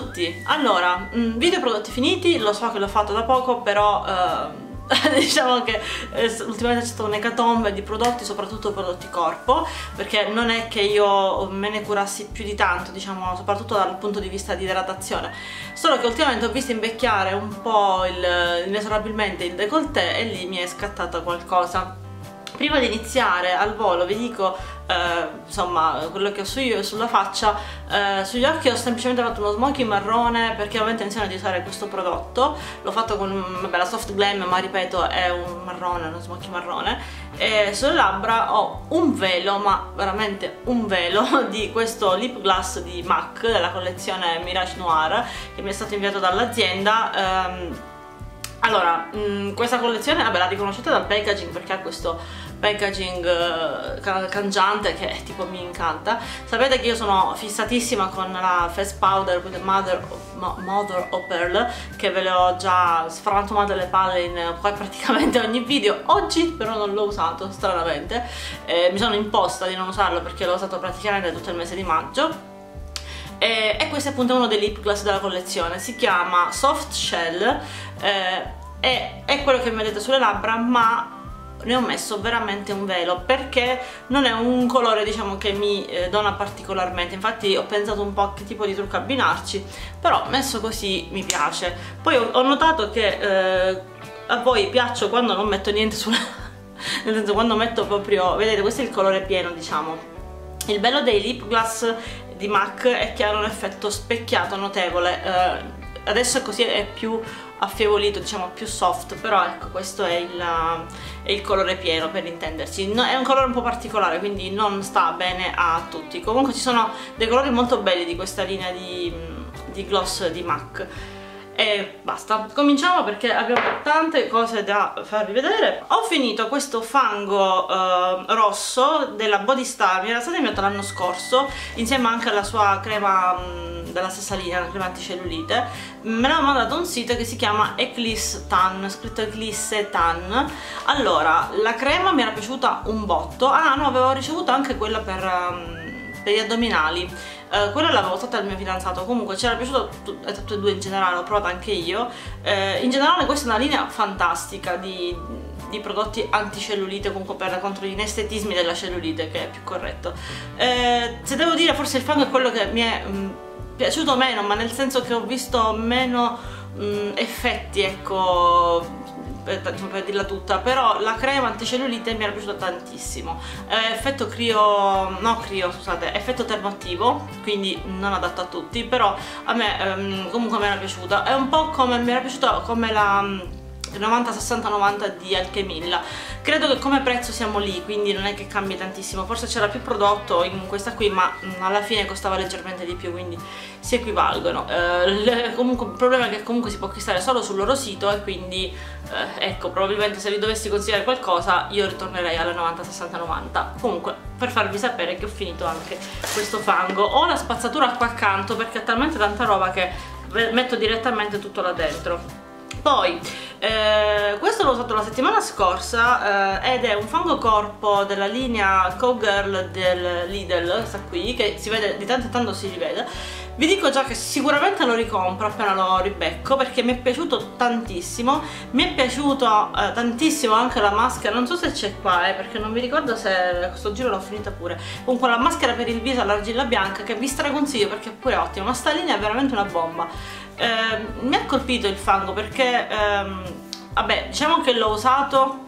tutti! Allora, video prodotti finiti, lo so che l'ho fatto da poco, però diciamo che ultimamente c'è stata un'ecatombe di prodotti, soprattutto prodotti corpo, perché non è che io me ne curassi più di tanto, diciamo, soprattutto dal punto di vista di idratazione, solo che ultimamente ho visto invecchiare un po' inesorabilmente il décolleté e lì mi è scattata qualcosa. Prima di iniziare al volo vi dico insomma quello che ho sulla faccia. Sugli occhi ho semplicemente fatto uno smoky marrone perché avevo intenzione di usare questo prodotto. L'ho fatto con vabbè, la Soft Glam, ma ripeto è un marrone, uno smoky marrone. E sulle labbra ho un velo, ma veramente un velo, di questo lip gloss di MAC della collezione Mirage Noir che mi è stato inviato dall'azienda. Allora, questa collezione, vabbè, la riconoscete dal packaging perché ha questo packaging cangiante che tipo mi incanta. Sapete che io sono fissatissima con la face powder with the mother of pearl, che ve le ho già sfrantumate le palle in praticamente ogni video. Oggi però non l'ho usato, stranamente, mi sono imposta di non usarlo perché l'ho usato praticamente tutto il mese di maggio. E questo è appunto uno dei lip gloss della collezione, si chiama Soft Shell, è quello che vedete sulle labbra, ma ne ho messo veramente un velo perché non è un colore, diciamo, che mi dona particolarmente. Infatti ho pensato un po' a che tipo di trucco abbinarci, però messo così mi piace. Poi ho notato che a voi piaccio quando non metto niente sulla nel senso, quando metto proprio, vedete, questo è il colore pieno, diciamo. Il bello dei lip gloss di MAC è che hanno un effetto specchiato notevole. Adesso è così, è più affievolito, diciamo più soft, però ecco, questo è il colore pieno, per intenderci. È un colore un po' particolare, quindi non sta bene a tutti. Comunque ci sono dei colori molto belli di questa linea di gloss di MAC. E basta, cominciamo perché abbiamo tante cose da farvi vedere. Ho finito questo fango rosso della Body Star, mi era stato inviato l'anno scorso insieme anche alla sua crema della stessa linea, la crema anticellulite. Me l'ha mandato un sito che si chiama Eclisse Tan, scritto Eclisse Tan. Allora, la crema mi era piaciuta un botto. Ah no, avevo ricevuto anche quella per gli addominali. Quella l'avevo usata dal mio fidanzato, comunque ci era piaciuto tutte e due in generale, l'ho provata anche io. In generale questa è una linea fantastica di prodotti anticellulite, comunque contro gli inestetismi della cellulite, che è più corretto. Se devo dire, forse il fango è quello che mi è piaciuto meno, ma nel senso che ho visto meno effetti, ecco, per dirla tutta. Però la crema anticellulite mi era piaciuta tantissimo. Effetto effetto termoattivo, quindi non adatto a tutti, però a me comunque mi era piaciuta. È un po' come mi era piaciuta come la 90-60-90 di Alchemilla. Credo che come prezzo siamo lì, quindi non è che cambi tantissimo. Forse c'era più prodotto in questa qui, ma alla fine costava leggermente di più, quindi si equivalgono. Comunque il problema è che comunque si può acquistare solo sul loro sito, e quindi ecco, probabilmente se vi dovessi consigliare qualcosa io ritornerei alla 90-60-90. Comunque, per farvi sapere che ho finito anche questo fango. Ho la spazzatura qua accanto perché ha talmente tanta roba che metto direttamente tutto là dentro. Poi questo l'ho usato la settimana scorsa ed è un fango corpo della linea Cowgirl del Lidl, questa qui, che si vede di tanto in tanto, si rivede. Vi dico già che sicuramente lo ricompro appena lo ribecco perché mi è piaciuto tantissimo. Mi è piaciuto tantissimo anche la maschera, non so se c'è qua perché non mi ricordo se questo giro l'ho finita pure. Comunque la maschera per il viso all'argilla bianca, che vi straconsiglio perché è pure ottima, ma sta linea è veramente una bomba. Mi ha colpito il fango perché vabbè, diciamo che l'ho usato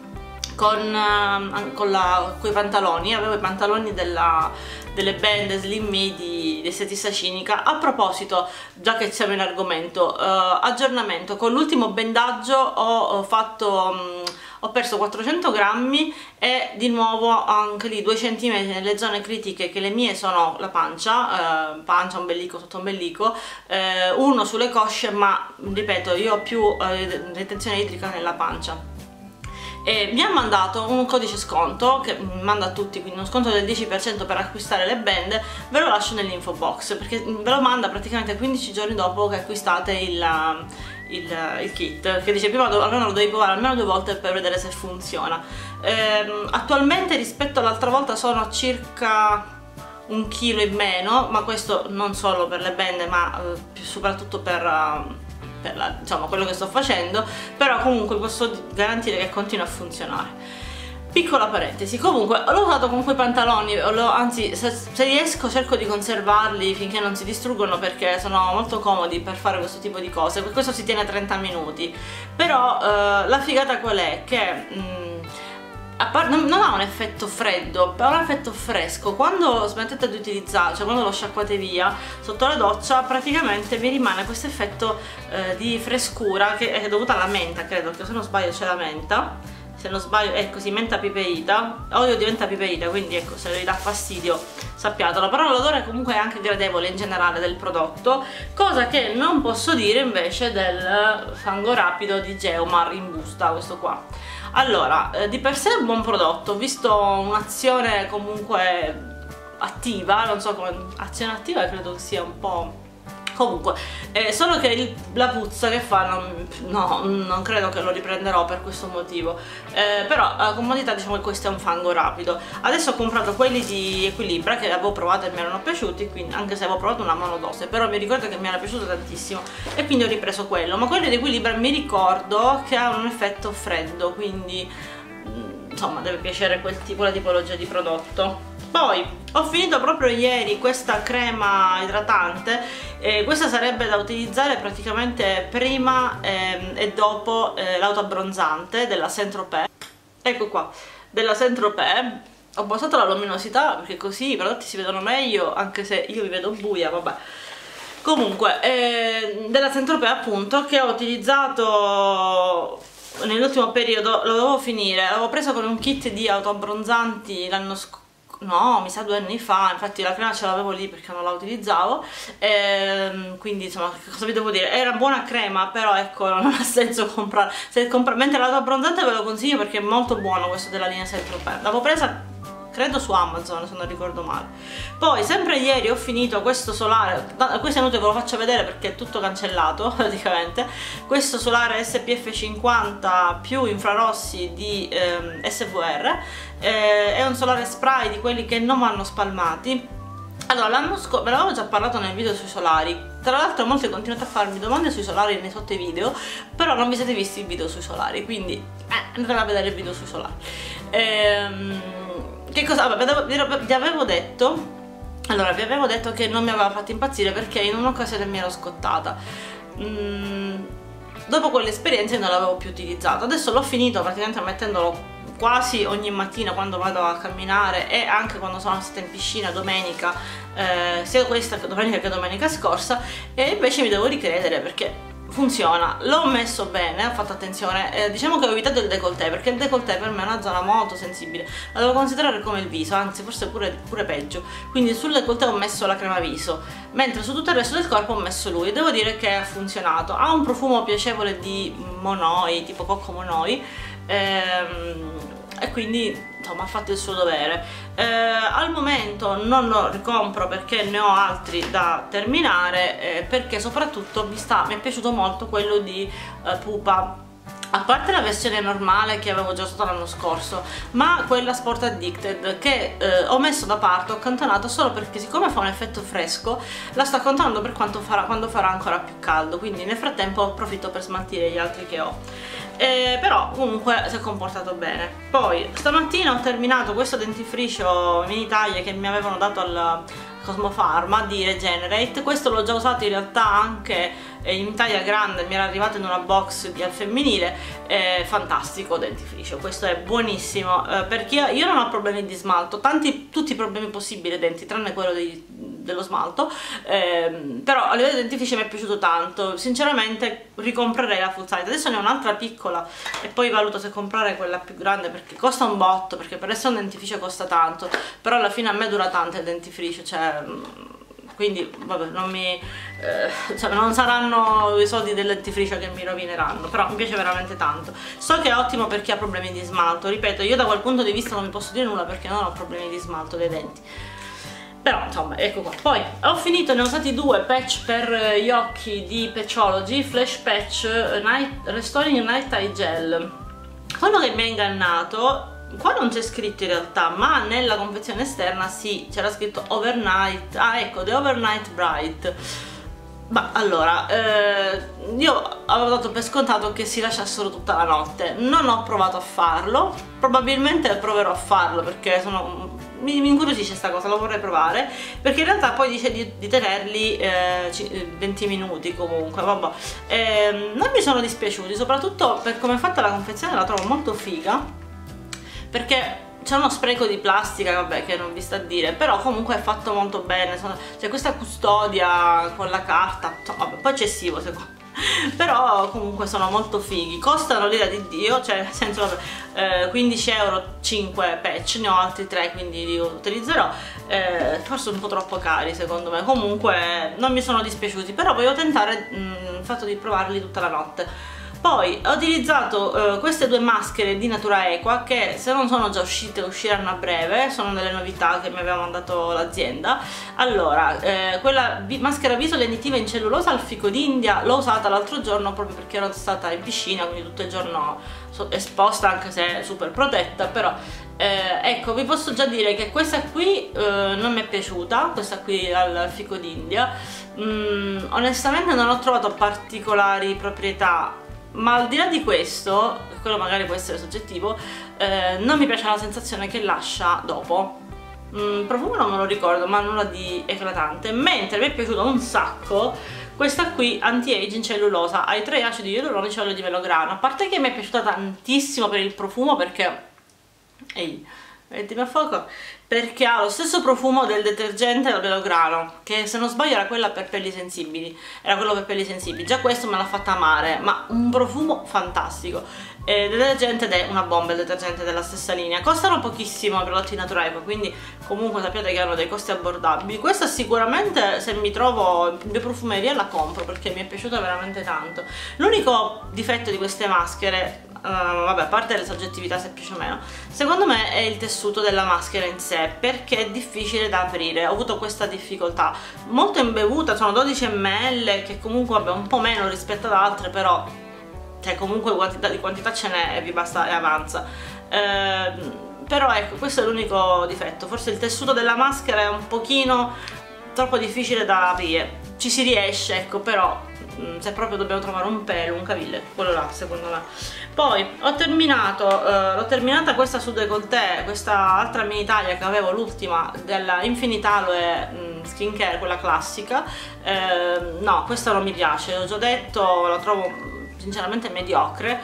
con quei pantaloni. Avevo i pantaloni delle band Slim Me di Estetista Cinica. A proposito, già che siamo in argomento, aggiornamento: con l'ultimo bendaggio ho perso 400 grammi e di nuovo anche lì 2 cm nelle zone critiche, che le mie sono la pancia, ombelico, sotto ombelico, uno sulle cosce, ma ripeto, io ho più retenzione idrica nella pancia. E mi ha mandato un codice sconto che manda a tutti, quindi uno sconto del 10% per acquistare le band. Ve lo lascio nell'info box perché ve lo manda praticamente 15 giorni dopo che acquistate il kit, che dice prima almeno lo devi provare almeno 2 volte per vedere se funziona. Attualmente rispetto all'altra volta sono circa 1 chilo in meno, ma questo non solo per le bende ma soprattutto per insomma, quello che sto facendo, però comunque posso garantire che continua a funzionare. Piccola parentesi, comunque l'ho usato con quei pantaloni, anzi se riesco cerco di conservarli finché non si distruggono, perché sono molto comodi per fare questo tipo di cose. Questo si tiene 30 minuti, però la figata qual è? Che non ha un effetto freddo, ha un effetto fresco. Quando smettete di utilizzare, cioè quando lo sciacquate via sotto la doccia, praticamente vi rimane questo effetto di frescura che è dovuta alla menta, credo, che se non sbaglio c'è la menta. Se non sbaglio è così, menta piperita, olio di menta piperita, quindi ecco, se vi dà fastidio sappiatelo, però l'odore comunque è anche gradevole in generale del prodotto, cosa che non posso dire invece del fango rapido di Geomar in busta, questo qua. Allora, di per sé è un buon prodotto, visto un'azione comunque attiva, non so come, azione attiva credo sia un po'... Comunque, solo che la puzza che fa non credo che lo riprenderò per questo motivo, però la comodità, diciamo che questo è un fango rapido. Adesso ho comprato quelli di Equilibra che avevo provato e mi erano piaciuti, quindi, anche se avevo provato una monodose, però mi ricordo che mi era piaciuto tantissimo e quindi ho ripreso quello. Ma quelli di Equilibra mi ricordo che hanno un effetto freddo, quindi insomma deve piacere quella tipologia di prodotto. Poi ho finito proprio ieri questa crema idratante, questa sarebbe da utilizzare praticamente prima e dopo l'autoabbronzante della Saint-Tropez. Ecco qua, della Saint-Tropez. Ho abbassato la luminosità perché così i prodotti si vedono meglio, anche se io vi vedo buia, vabbè. Comunque, della Saint-Tropez appunto, che ho utilizzato nell'ultimo periodo, lo dovevo finire, l'avevo preso con un kit di autoabbronzanti l'anno scorso. No, mi sa 2 anni fa, infatti la crema ce l'avevo lì perché non la utilizzavo, quindi insomma cosa vi devo dire, era buona crema, però ecco non ha senso comprare, mentre l'autoabbronzante ve lo consiglio perché è molto buono questo della linea Saint-Tropez. L'avevo presa credo su Amazon se non ricordo male. Poi sempre ieri ho finito questo solare, questo è inutile che ve lo faccio vedere perché è tutto cancellato praticamente, questo solare SPF 50 più infrarossi di SVR, è un solare spray di quelli che non vanno spalmati. Allora, l'anno scorso, ve l'avevo già parlato nel video sui solari, tra l'altro molti continuate a farmi domande sui solari nei sotto i video, però non vi siete visti il video sui solari, quindi andate a vedere il video sui solari. Che cosa? Vabbè, vi avevo detto, allora vi avevo detto che non mi aveva fatto impazzire perché in un'occasione mi ero scottata. Dopo quell'esperienza non l'avevo più utilizzato, adesso l'ho finito praticamente mettendolo quasi ogni mattina quando vado a camminare e anche quando sono stata in piscina domenica, sia questa domenica che domenica scorsa, e invece mi devo ricredere perché funziona. L'ho messo bene, ho fatto attenzione, diciamo che ho evitato il décolleté perché il décolleté per me è una zona molto sensibile, la devo considerare come il viso, anzi forse pure peggio, quindi sul décolleté ho messo la crema viso, mentre su tutto il resto del corpo ho messo lui, e devo dire che ha funzionato. Ha un profumo piacevole di Monoi, tipo cocco Monoi, e quindi insomma ha fatto il suo dovere. Al momento non lo ricompro perché ne ho altri da terminare, perché soprattutto mi è piaciuto molto quello di Pupa, a parte la versione normale che avevo già usato l'anno scorso, ma quella Sport Addicted che ho messo da parte, ho accantonato solo perché siccome fa un effetto fresco la sto accantonando per quando farà ancora più caldo, quindi nel frattempo approfitto per smaltire gli altri che ho. Però comunque si è comportato bene. Poi stamattina ho terminato questo dentifricio mini taglie che mi avevano dato al Cosmofarma di Regenerate. Questo l'ho già usato in realtà anche in taglia grande, mi era arrivato in una box al femminile. Fantastico dentifricio, questo è buonissimo, perché io non ho problemi di smalto, tutti i problemi possibili ai denti tranne quello dello smalto, però a livello di dentifricio mi è piaciuto tanto, sinceramente ricomprerei la full size. Adesso ne ho un'altra piccola e poi valuto se comprare quella più grande perché costa un botto, perché per essere un dentifricio costa tanto, però alla fine a me dura tanto il dentifricio, cioè quindi vabbè, non saranno i soldi del dentifricio che mi rovineranno, però mi piace veramente tanto. So che è ottimo per chi ha problemi di smalto, ripeto, io da quel punto di vista non vi posso dire nulla perché non ho problemi di smalto dei denti, però insomma ecco qua. Poi ho finito, ne ho usati 2 patch per gli occhi di Patchology, Flash Patch Restoring Night Eye Gel. Quello che mi ha ingannato qua non c'è scritto in realtà, ma nella confezione esterna sì, c'era scritto overnight, ah ecco, the overnight bright. Ma allora, io avevo dato per scontato che si lasciassero tutta la notte, non ho provato a farlo, probabilmente proverò a farlo perché mi incuriosisce questa cosa, lo vorrei provare, perché in realtà poi dice di tenerli 20 minuti comunque, vabbè. Non mi sono dispiaciuti, soprattutto per come è fatta la confezione la trovo molto figa, perché c'è uno spreco di plastica, vabbè, che non vi sta a dire, però comunque è fatto molto bene, c'è questa custodia con la carta, insomma, vabbè, un po' eccessivo secondo me, però comunque sono molto fighi, costano l'ira di Dio, cioè nel senso, vabbè, 15 euro 5 patch, ne ho altri 3 quindi li utilizzerò, forse un po' troppo cari secondo me, comunque non mi sono dispiaciuti, però voglio tentare il fatto di provarli tutta la notte. Poi ho utilizzato queste due maschere di Natura Equa che, se non sono già uscite, usciranno a breve, sono delle novità che mi aveva mandato l'azienda. Allora, quella maschera viso lenitiva in cellulosa al fico d'India l'ho usata l'altro giorno proprio perché ero stata in piscina, quindi tutto il giorno esposta, anche se super protetta, però ecco, vi posso già dire che questa qui non mi è piaciuta, questa qui al fico d'India. Onestamente non ho trovato particolari proprietà, ma al di là di questo, quello magari può essere soggettivo, non mi piace la sensazione che lascia dopo. Profumo non me lo ricordo, ma nulla di eclatante, mentre mi è piaciuta un sacco questa qui anti-age in cellulosa, hai 3 acidi ialuronici e olio di melograno. A parte che mi è piaciuta tantissimo per il profumo, perché ehi, mettimi a fuoco, perché ha lo stesso profumo del detergente al melograno, che se non sbaglio era quella per pelli sensibili, era quello per pelli sensibili, già questo me l'ha fatta amare, ma un profumo fantastico. Il detergente, ed è una bomba il detergente della stessa linea, costano pochissimo i prodotti Natura Equa, quindi comunque sappiate che hanno dei costi abbordabili. Questa sicuramente, se mi trovo in due profumerie, la compro perché mi è piaciuta veramente tanto. L'unico difetto di queste maschere, vabbè, a parte le soggettività se piace o meno, secondo me è il tessuto della maschera in sé, perché è difficile da aprire, ho avuto questa difficoltà, molto imbevuta, sono 12 ml, che comunque vabbè un po' meno rispetto ad altre, però cioè comunque quantità ce n'è e vi basta e avanza. Però ecco, questo è l'unico difetto, forse il tessuto della maschera è un pochino troppo difficile da aprire, ci si riesce, ecco, però se proprio dobbiamo trovare un pelo, un caville, quello là secondo me. Poi ho terminato, l'ho terminata questa su décolleté, questa altra mini taglia che avevo, l'ultima della Infinitaloe Skincare, quella classica. No, questa non mi piace, l'ho già detto, la trovo sinceramente mediocre.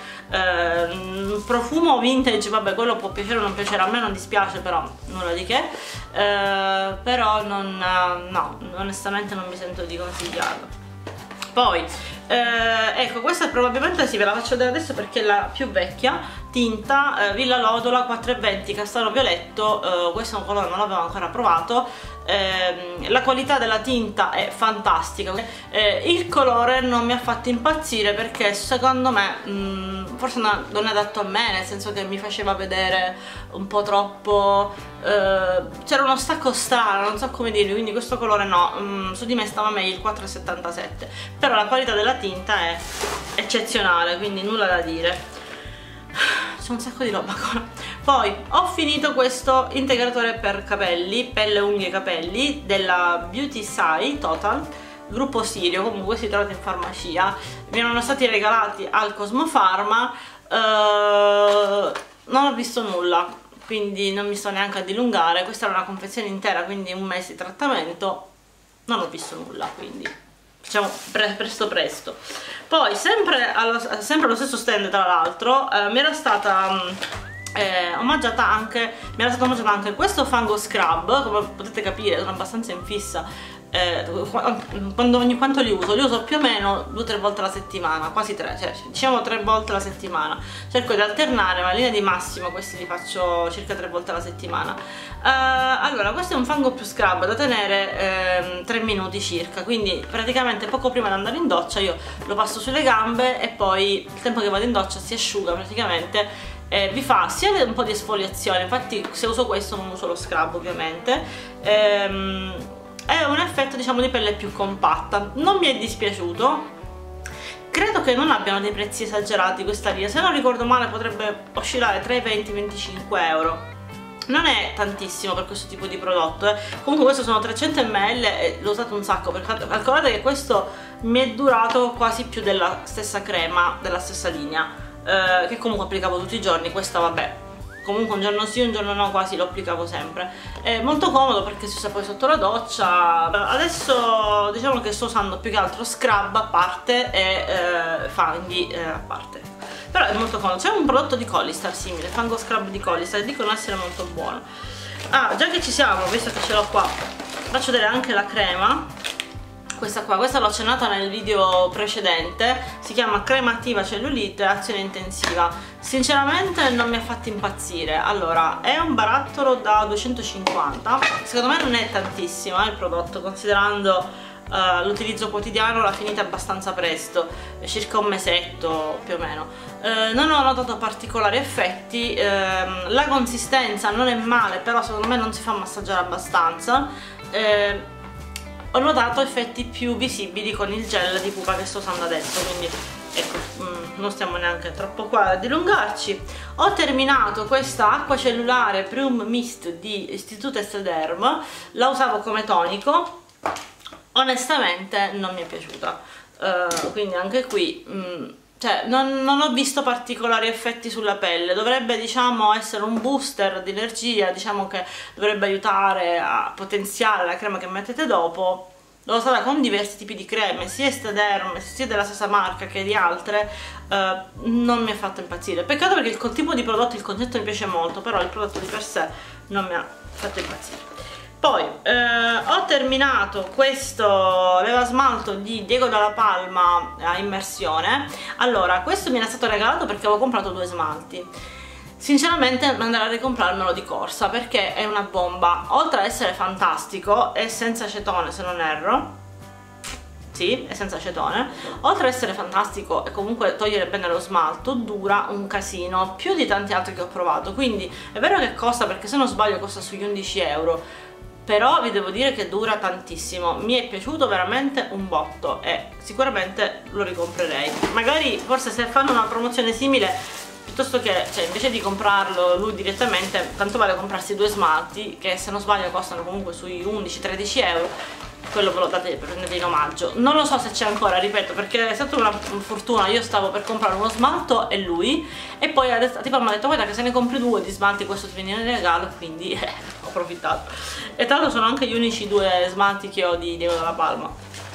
Profumo vintage, vabbè, quello può piacere o non piacere, a me non dispiace, però nulla di che, però no, onestamente non mi sento di consigliarlo. Poi ecco, questa probabilmente sì, ve la faccio vedere adesso perché è la più vecchia, tinta Villa Lodola 420 castano violetto. Questo è un colore, non l'avevo ancora provato. La qualità della tinta è fantastica, il colore non mi ha fatto impazzire perché secondo me forse non è adatto a me, nel senso che mi faceva vedere un po' troppo, c'era uno stacco strano, non so come dirvi, quindi questo colore no, su di me stava meglio il 4,77, però la qualità della tinta è eccezionale, quindi nulla da dire. C'è un sacco di roba ancora. Poi ho finito questo integratore per capelli, pelle, unghie e capelli della Beauty Sai Total, gruppo Sirio, comunque si trovate in farmacia, mi erano stati regalati al Cosmofarma, non ho visto nulla, quindi non mi sto neanche a dilungare. Questa era una confezione intera, quindi un mese di trattamento, non ho visto nulla, quindi diciamo presto. Poi sempre allo stesso stand, tra l'altro, mi era stata omaggiata anche questo Fango Scrub. Come potete capire sono abbastanza in fissa, ogni quanto li uso più o meno 2-3 volte alla settimana, quasi 3, cioè diciamo 3 volte alla settimana, cerco di alternare, ma in linea di massimo questi li faccio circa 3 volte alla settimana. Allora, questo è un fango più scrub da tenere 3 minuti circa, quindi praticamente poco prima di andare in doccia io lo passo sulle gambe e poi il tempo che vado in doccia si asciuga praticamente. Vi fa sia un po' di esfoliazione, infatti se uso questo non uso lo scrub ovviamente, è un effetto diciamo di pelle più compatta, non mi è dispiaciuto, credo che non abbiano dei prezzi esagerati questa linea, se non ricordo male potrebbe oscillare tra i 20 e i 25 euro. Non è tantissimo per questo tipo di prodotto, comunque questo sono 300 ml e l'ho usato un sacco, perché calcolate che questo mi è durato quasi più della stessa crema, della stessa linea, che comunque applicavo tutti i giorni. Questa vabbè, comunque un giorno sì un giorno no, quasi lo applicavo sempre. È molto comodo perché si usa poi sotto la doccia. Adesso diciamo che sto usando più che altro scrub a parte e funghi a parte, però è molto comodo. C'è un prodotto di Collistar simile, Fango Scrub di Collistar, dicono essere molto buono. Ah, già che ci siamo, visto che ce l'ho qua, faccio vedere anche la crema. Questa qua, questa l'ho accennata nel video precedente, si chiama crema attiva cellulite azione intensiva. Sinceramente non mi ha fatto impazzire. Allora, è un barattolo da 250, secondo me non è tantissimo il prodotto, considerando l'utilizzo quotidiano. L'ha finita abbastanza presto, circa un mesetto più o meno. Non ho notato particolari effetti, la consistenza non è male, però secondo me non si fa massaggiare abbastanza. Ho notato effetti più visibili con il gel di pupa che sto usando adesso, quindi ecco, non stiamo neanche troppo qua a dilungarci. Ho terminato questa acqua cellulare Prium Mist di Istituto Esthederm, la usavo come tonico, onestamente non mi è piaciuta, quindi anche qui cioè, non ho visto particolari effetti sulla pelle. Dovrebbe, diciamo, essere un booster di energia, diciamo che dovrebbe aiutare a potenziare la crema che mettete dopo. L'ho usata con diversi tipi di creme, sia Esthederm, sia della stessa marca che di altre, non mi ha fatto impazzire. Peccato perché il tipo di prodotto, il concetto mi piace molto, però il prodotto di per sé non mi ha fatto impazzire. Poi ho terminato questo leva smalto di Diego Dalla Palma a immersione. Allora, questo mi era stato regalato perché avevo comprato 2 smalti. Sinceramente andrò a ricomprarmelo di corsa perché è una bomba. Oltre ad essere fantastico, è senza acetone se non erro. Sì, è senza acetone. Oltre ad essere fantastico e comunque togliere bene lo smalto, dura un casino, più di tanti altri che ho provato. Quindi è vero che costa, perché se non sbaglio costa sugli 11 euro, però vi devo dire che dura tantissimo. Mi è piaciuto veramente un botto e sicuramente lo ricomprerei. Magari, forse se fanno una promozione simile, piuttosto che, cioè, invece di comprarlo lui direttamente, tanto vale comprarsi 2 smalti che se non sbaglio costano comunque sui 11-13 euro. Quello ve lo date, prendete in omaggio. Non lo so se c'è ancora, ripeto, perché è stata una fortuna. Io stavo per comprare uno smalto e lui, e poi tipo mi ha detto guarda che se ne compri 2 di smalti questo ti viene in regalo, quindi ho approfittato. E tra l'altro sono anche gli unici 2 smalti che ho di Diego Dalla Palma.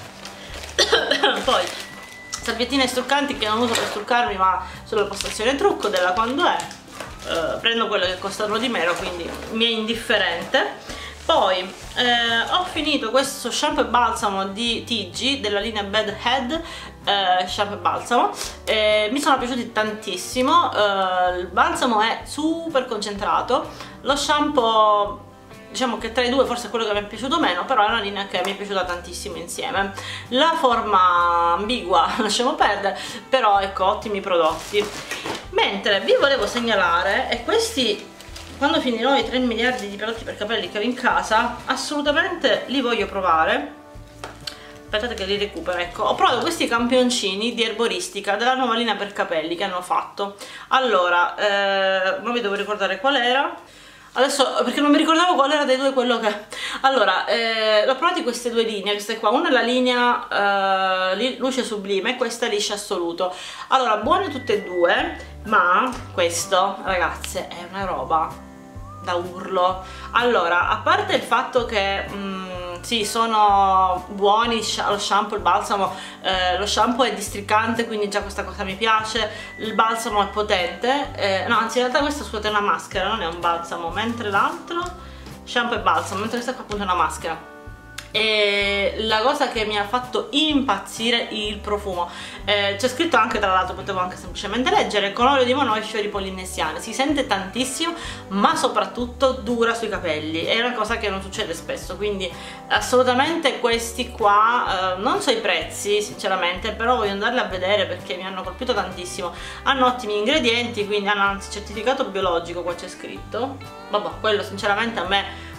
Poi salviettine struccanti che non uso per struccarmi ma sulla postazione trucco della Quando È. Prendo quelle che costano di meno, quindi mi è indifferente. Poi ho finito questo shampoo e balsamo di TG della linea Bad Head, shampoo e balsamo, mi sono piaciuti tantissimo. Il balsamo è super concentrato, lo shampoo diciamo che tra i due forse è quello che mi è piaciuto meno, però è una linea che mi è piaciuta tantissimo insieme. La forma ambigua lasciamo perdere, però ecco, ottimi prodotti. Mentre vi volevo segnalare, e questi quando finirò i 3 miliardi di prodotti per capelli che ho in casa, assolutamente li voglio provare. Aspettate che li recupero. Ecco, ho provato questi campioncini di Erboristica della nuova linea per capelli che hanno fatto. Allora, non vi devo ricordare qual era adesso, perché non mi ricordavo qual era dei due quello che... Allora, l'ho provati queste 2 linee, queste qua. Una è la linea luce sublime e questa è liscia assoluto. Allora, buone tutte e 2, ma questo, ragazze, è una roba da urlo. Allora, a parte il fatto che sì, sono buoni lo shampoo, il balsamo, lo shampoo è districante, quindi già questa cosa mi piace. Il balsamo è potente, no, anzi in realtà questa, scusate, è una maschera, non è un balsamo, mentre l'altro shampoo e balsamo, mentre questa qua appunto è una maschera. E la cosa che mi ha fatto impazzire il profumo, c'è scritto anche, tra l'altro potevo anche semplicemente leggere, con olio di monoi e fiori polinesiani. Si sente tantissimo, ma soprattutto dura sui capelli, è una cosa che non succede spesso, quindi assolutamente questi qua, non so i prezzi sinceramente, però voglio andarli a vedere perché mi hanno colpito tantissimo. Hanno ottimi ingredienti, quindi hanno anzi certificato biologico, qua c'è scritto. Vabbè, quello sinceramente a me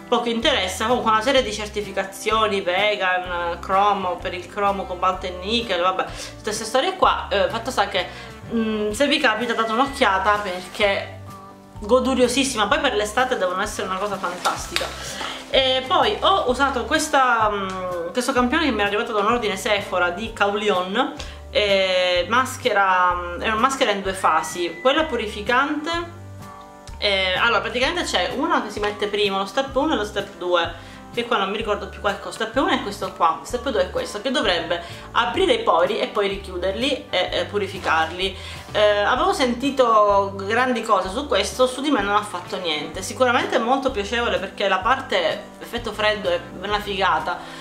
poco interessa. Comunque una serie di certificazioni vegan, cromo, per il cromo, cobalto e nickel, vabbè, tutte queste storie qua. Fatto sta che se vi capita date un'occhiata, perché goduriosissima, poi per l'estate devono essere una cosa fantastica. E poi ho usato questo campione che mi è arrivato da un ordine Sephora di Kaulion, maschera, è una maschera in 2 fasi, quella purificante. Allora praticamente c'è una che si mette prima, lo step 1 e lo step 2, che qua non mi ricordo più qual è. Step 1 è questo qua, step 2 è questo, che dovrebbe aprire i pori e poi richiuderli e purificarli. Avevo sentito grandi cose su questo, su di me non ha fatto niente. Sicuramente è molto piacevole, perché la parte effetto freddo è una figata.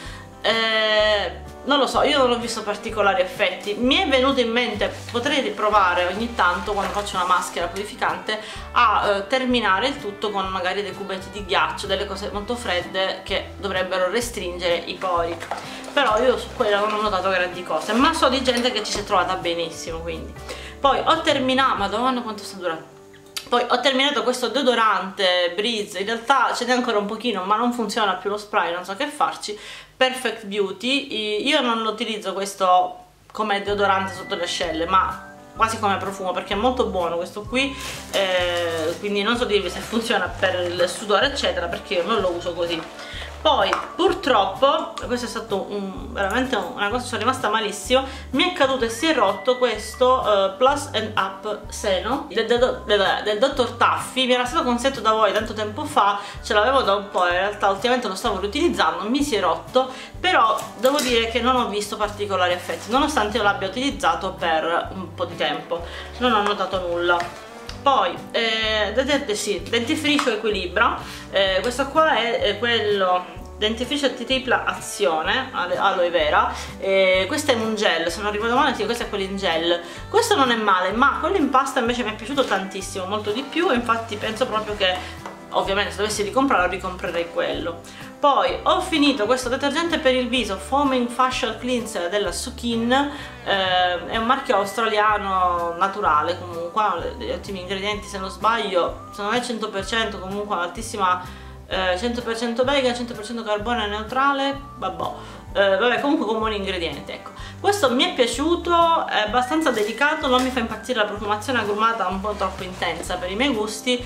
Non lo so, io non ho visto particolari effetti. Mi è venuto in mente, potrei riprovare ogni tanto, quando faccio una maschera purificante, a terminare il tutto con magari dei cubetti di ghiaccio, delle cose molto fredde che dovrebbero restringere i pori. Però io su quello non ho notato grandi cose, ma so di gente che ci si è trovata benissimo, quindi. Poi ho terminato, madonna quanto sta durando. Poi ho terminato questo deodorante Breeze, in realtà ce n'è ancora un pochino ma non funziona più lo spray, non so che farci. Perfect Beauty, io non lo utilizzo questo come deodorante sotto le ascelle, ma quasi come profumo, perché è molto buono questo qui, quindi non so dirvi se funziona per il sudore eccetera, perché io non lo uso così. Poi purtroppo, questo è stato veramente una cosa, sono rimasta malissimo, mi è caduto e si è rotto questo Plus and Up seno del Dr. Taffy. Mi era stato consigliato da voi tanto tempo fa, ce l'avevo da un po', in realtà ultimamente lo stavo riutilizzando, mi si è rotto, però devo dire che non ho visto particolari effetti, nonostante io l'abbia utilizzato per un po' di tempo, non ho notato nulla. Poi, dentifricio Equilibra, questo qua è quello dentifricio tripla azione, aloe vera, questo è un gel, se non ricordo male sì, questo è quello in gel. Questo non è male, ma quello in pasta invece mi è piaciuto tantissimo, molto di più, e infatti penso proprio che, ovviamente se dovessi ricomprarlo, ricomprerei quello. Poi ho finito questo detergente per il viso Foaming Facial Cleanser della Sukin, è un marchio australiano naturale, comunque ha degli ottimi ingredienti, se non sbaglio, se non è 100% comunque un'altissima 100% vegan, 100% carbone neutrale, vabbè, comunque con buoni ingredienti, ecco. Questo mi è piaciuto, è abbastanza delicato, non mi fa impazzire la profumazione agrumata, un po' troppo intensa per i miei gusti,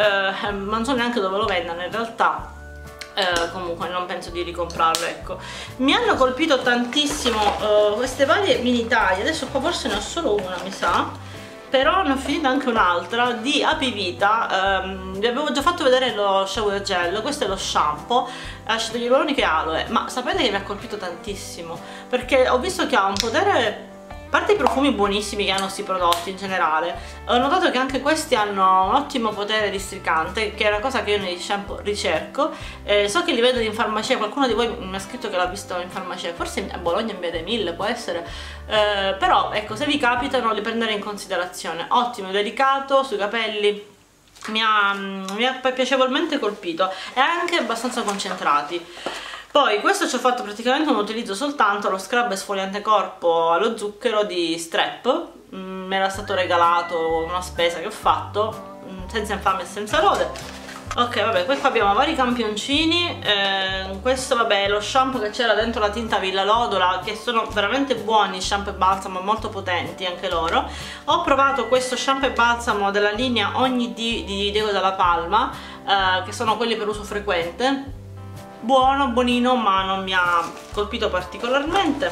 non so neanche dove lo vendano in realtà. Comunque non penso di ricomprarlo, ecco. Mi hanno colpito tantissimo queste varie mini taglie, adesso qua forse ne ho solo una mi sa, però ne ho finita anche un'altra di Apivita. Vi avevo già fatto vedere lo shower gel, questo è lo shampoo acido ialuronico e aloe, ma sapete che mi ha colpito tantissimo, perché ho visto che ha un potere, a parte i profumi buonissimi che hanno questi prodotti in generale, ho notato che anche questi hanno un ottimo potere districante, che è una cosa che io nei shampoo ricerco. So che li vedo in farmacia, qualcuno di voi mi ha scritto che l'ha visto in farmacia, forse a Bologna in via dei Mille, può essere, però ecco, se vi capitano li prendere in considerazione. Ottimo, delicato, sui capelli, mi ha piacevolmente colpito, e anche abbastanza concentrati. Poi questo ci ho fatto praticamente un utilizzo soltanto, lo scrub esfoliante corpo allo zucchero di Strep, mi era stato regalato, una spesa che ho fatto, senza infame e senza lode. Ok, vabbè, poi qua abbiamo vari campioncini, questo vabbè è lo shampoo che c'era dentro la tinta Villa Lodola, che sono veramente buoni, shampoo e balsamo, molto potenti anche loro. Ho provato questo shampoo e balsamo della linea Ogni di Diego Dalla Palma, che sono quelli per uso frequente. Buono, buonino, ma non mi ha colpito particolarmente.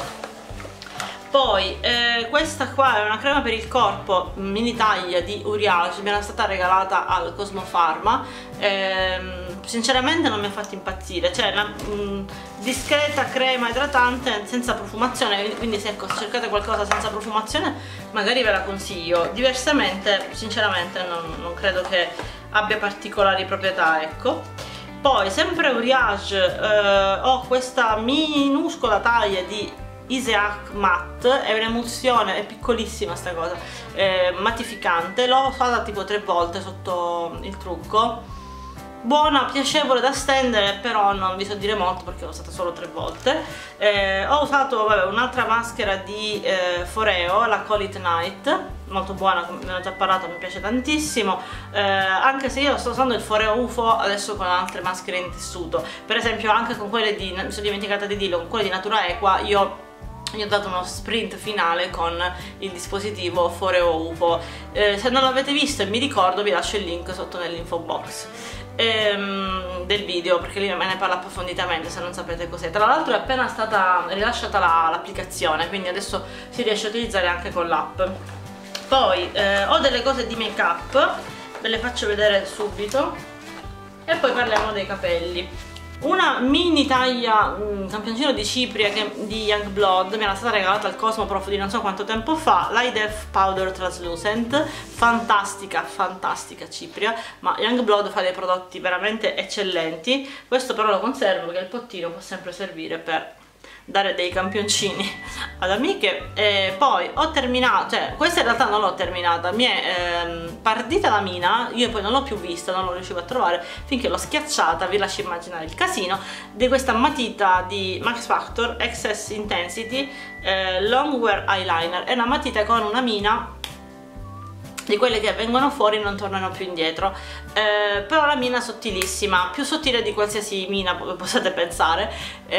Poi questa qua è una crema per il corpo mini taglia di Uriage, mi era stata regalata al Cosmofarma, sinceramente non mi ha fatto impazzire, cioè una discreta crema idratante senza profumazione, quindi se cercate qualcosa senza profumazione magari ve la consiglio, diversamente sinceramente non credo che abbia particolari proprietà, ecco. Poi sempre Uriage, ho questa minuscola taglia di Iseak Matte, è un'emulsione, è piccolissima sta cosa, mattificante, l'ho usata tipo 3 volte sotto il trucco, buona, piacevole da stendere, però non vi so dire molto perché l'ho usata solo 3 volte. Ho usato un'altra maschera di Foreo, la Call It Night, molto buona, come ne ho già parlato, mi piace tantissimo, anche se io sto usando il Foreo UFO adesso con altre maschere in tessuto, per esempio anche con quelle di, mi sono dimenticata di dirlo, con quelle di Natura Equa gli ho dato uno sprint finale con il dispositivo Foreo UFO. Se non l'avete visto e mi ricordo, vi lascio il link sotto nell'info box del video, perché lì me ne parla approfonditamente se non sapete cos'è. Tra l'altro è appena stata rilasciata l'applicazione, quindi adesso si riesce a utilizzare anche con l'app. Poi ho delle cose di make up, ve le faccio vedere subito e poi parliamo dei capelli. Una mini taglia campioncino di cipria di Youngblood mi era stata regalata al Cosmoprof di non so quanto tempo fa, l'Eye Def Powder Translucent, fantastica, fantastica cipria, ma Youngblood fa dei prodotti veramente eccellenti. Questo però lo conservo perché il pottino può sempre servire per dare dei campioncini ad amiche. E poi ho terminato, cioè questa in realtà non l'ho terminata, mi è partita la mina, io poi non l'ho più vista, non l'ho riuscita a trovare finché l'ho schiacciata. Vi lascio immaginare il casino di questa matita di Max Factor Excess Intensity Longwear Eyeliner. È una matita con una mina di quelle che vengono fuori e non tornano più indietro, però la mina è sottilissima, più sottile di qualsiasi mina possiate pensare.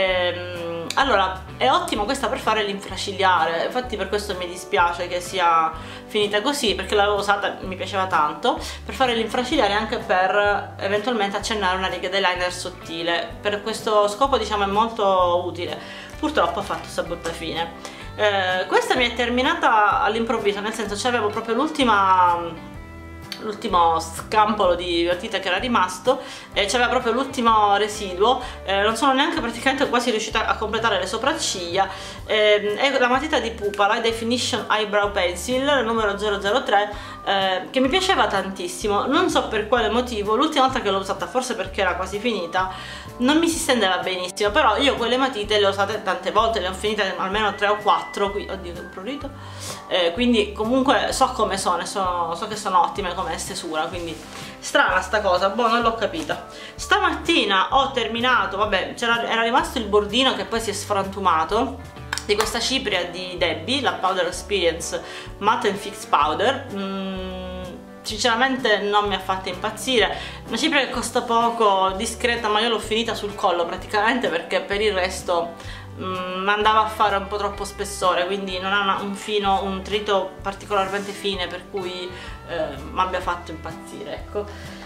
Allora è ottimo questa per fare l'infracigliare, infatti per questo mi dispiace che sia finita così, perché l'avevo usata, mi piaceva tanto, per fare l'infracigliare e anche per eventualmente accennare una riga d'eyeliner sottile. Per questo scopo diciamo è molto utile. Purtroppo ha fatto sta brutta fine. Questa mi è terminata all'improvviso, nel senso c'avevo proprio l'ultimo scampolo di matita che era rimasto e c'aveva proprio l'ultimo residuo, non sono neanche praticamente quasi riuscita a completare le sopracciglia. È la matita di Pupa, la Definition Eyebrow Pencil numero 003, che mi piaceva tantissimo, non so per quale motivo. L'ultima volta che l'ho usata, forse perché era quasi finita, non mi si stendeva benissimo, però io quelle matite le ho usate tante volte, le ho finite almeno 3 o 4, oddio che prurito, quindi comunque so come sono, so che sono ottime come stesura, quindi strana sta cosa, boh, non l'ho capita. Stamattina ho terminato, vabbè, era rimasto il bordino che poi si è sfrantumato, di questa cipria di Debbie, la Powder Experience Matte Fix Powder. Sinceramente non mi ha fatto impazzire, una cipria che costa poco, discreta, ma io l'ho finita sul collo praticamente perché per il resto andava a fare un po' troppo spessore, quindi non ha un trito particolarmente fine per cui mi abbia fatto impazzire, ecco.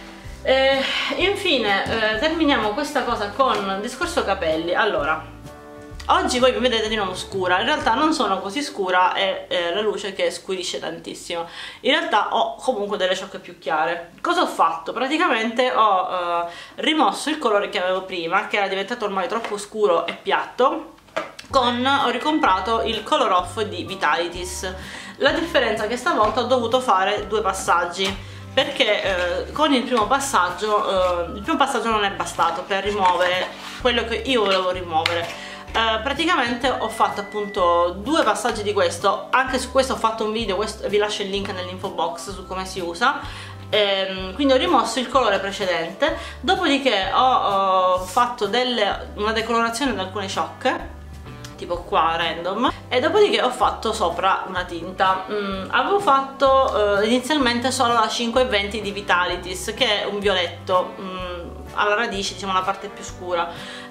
Infine terminiamo questa cosa con il discorso capelli. Allora, oggi voi mi vedete di nuovo scura, in realtà non sono così scura, è la luce che scurisce tantissimo. In realtà ho comunque delle ciocche più chiare. Cosa ho fatto? Praticamente ho rimosso il colore che avevo prima, che era diventato ormai troppo scuro e piatto, ho ricomprato il Color Off di Vitalities. La differenza è che stavolta ho dovuto fare 2 passaggi, perché con il primo passaggio non è bastato per rimuovere quello che io volevo rimuovere. Praticamente ho fatto appunto 2 passaggi di questo, anche su questo ho fatto un video, vi lascio il link nell'info box su come si usa. Quindi ho rimosso il colore precedente, dopodiché ho fatto una decolorazione di alcune ciocche, tipo qua random, e dopodiché ho fatto sopra una tinta. Avevo fatto inizialmente solo la 520 di Vitalities, che è un violetto alla radice, diciamo la parte più scura,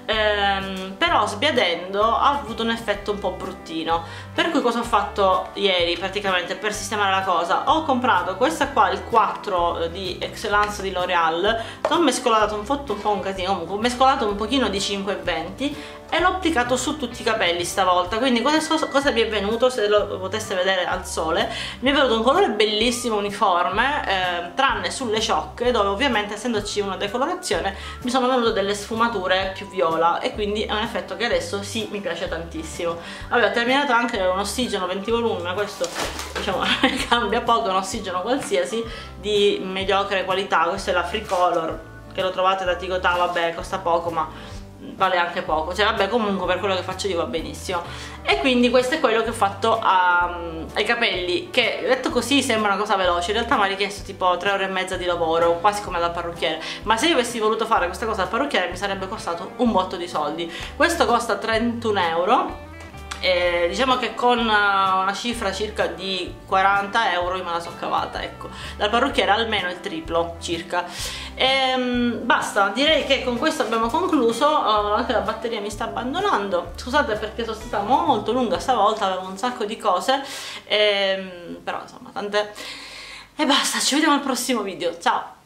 però sbiadendo ha avuto un effetto un po' bruttino, per cui cosa ho fatto ieri praticamente per sistemare la cosa? Ho comprato questa qua, il 4 di Excellence di L'Oreal, ho mescolato un po' un casino, comunque ho mescolato un pochino di 520 e l'ho applicato su tutti i capelli stavolta. Quindi cosa mi è venuto, se lo poteste vedere al sole, mi è venuto un colore bellissimo uniforme, tranne sulle ciocche, dove ovviamente essendoci una decolorazione mi sono venute delle sfumature più viola, e quindi è un effetto che adesso sì mi piace tantissimo. Vabbè, ho terminato anche un ossigeno 20 volumi, ma questo diciamo cambia poco, un ossigeno qualsiasi di mediocre qualità. Questo è la Free Color, che lo trovate da Tigotà, vabbè costa poco ma vale anche poco, cioè vabbè comunque per quello che faccio io va benissimo. E quindi questo è quello che ho fatto ai capelli, che detto così sembra una cosa veloce, in realtà mi ha richiesto tipo 3 ore e mezza di lavoro, quasi come dal parrucchiere, ma se io avessi voluto fare questa cosa al parrucchiere mi sarebbe costato un botto di soldi. Questo costa 31 euro diciamo che con una cifra circa di 40 euro io me la so cavata, ecco, dal parrucchiere almeno il triplo circa. Basta, direi che con questo abbiamo concluso. Anche la batteria mi sta abbandonando, scusate perché sono stata molto lunga stavolta, avevo un sacco di cose, però insomma tante, e basta, ci vediamo al prossimo video, ciao!